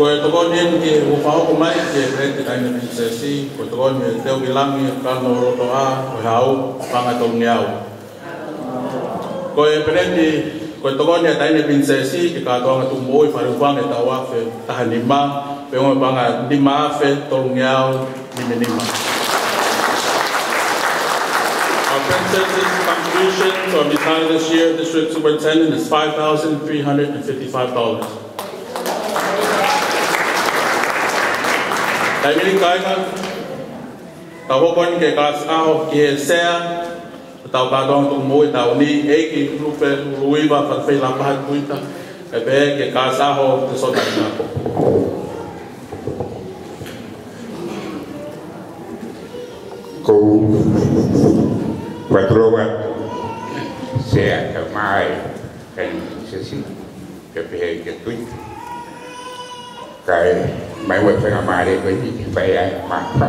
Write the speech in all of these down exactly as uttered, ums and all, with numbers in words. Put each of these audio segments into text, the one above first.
Ko e toko ni ki o fa ko mai ke rete kai na princesi ko toko ni teo ki langi ka no roto a o hau panga to ngiau. Ko e preti ko toko ni tai na princesi ki ka to tu moi fa ru fanga ta wa fe ta ni ma pe o panga ni ma fe to ngiau ni ni ma. Our princess's contribution to our Mitana this year, District Superintendent, is five thousand three hundred fifty-five dollars. Tại vì cái cái tàu có con cái cá sao kia xe tàu cá đông tụng môi tàu ni ấy cái lúc về lui và phần phải làm hai cuối ta cái bé cái cá sao thì số này là cô và rồi xe cái mai cái xe xịn cái bé cái túi cái mấy người phải làm mai để với gì phải ai mà phải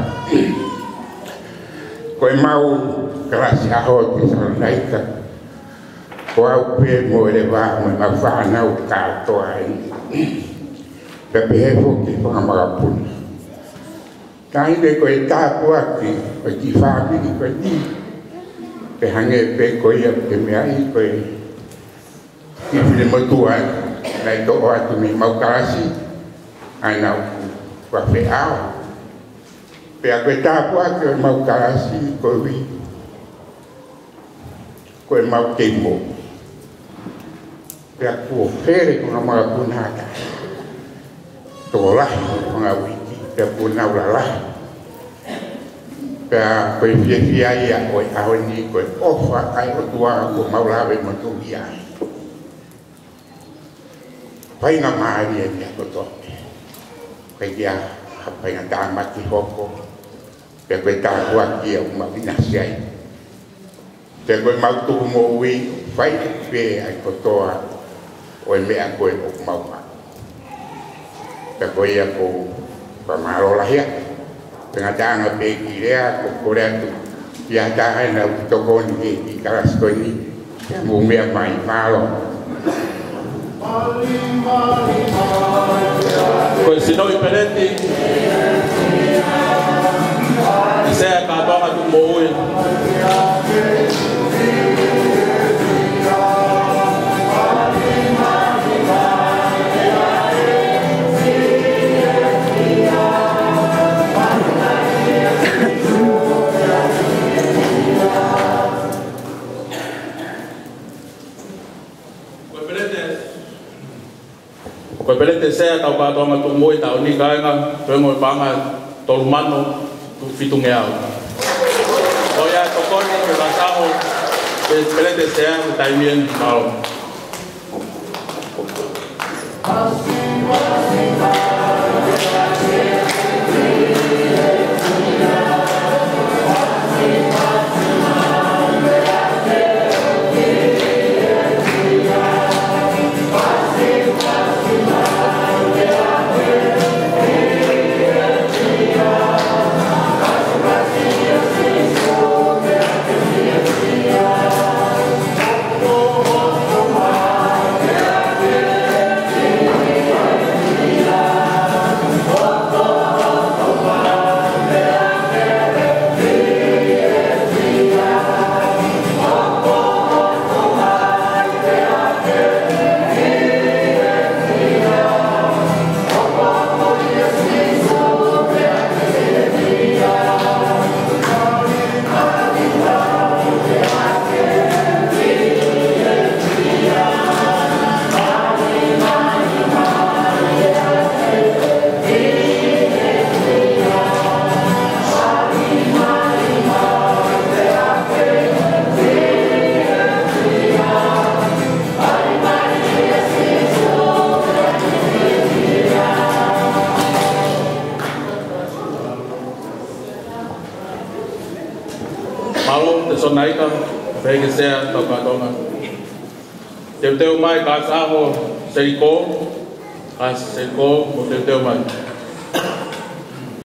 coi mau cái là xã hội thì sao đấy cả qua về ngồi để vào mình mà phá nào cả tuổi cái bé vô cái phong mà gặp bún cái để coi ta qua cái cái gì phá cái cái gì cái hàng nghề bé coi cái mẹ ấy coi cái gì mà tuổi này tôi tụi mình mau cá gì ai nào và phải áo để người ta qua cái màu cà si coi vi coi màu kim mục để cuộc thế này cũng là màu buồn hạt tổ lại cũng là vị để buồn nào là lại để coi việc gì ai à coi áo này coi off ai ở tua của màu lá về một cái gì phải nằm ai đi nhà của tôi kaya apa yang tamat di Hongkong, tapi tak kuat dia umat binasiai. Tapi mau tu mau wi, phải về ai có to, oi mẹ aku oi mau mak. Tapi aku pemaro lah ya, tengah jangan pergi dia, aku dia tu, dia jangan nak toko ni di kelas kau ni, mumi main malo. Ko sino ipereti se ka to ka tu moi ko pelete se tau ka to tu moi tau ni ka nga to ngoi panga to mano tu fitungeau o ya to ko ni ke basao pe pelete se tai bien malo sonai ka pege se to ka toma te te mai ka sa ho seriko ka seriko mo te te mai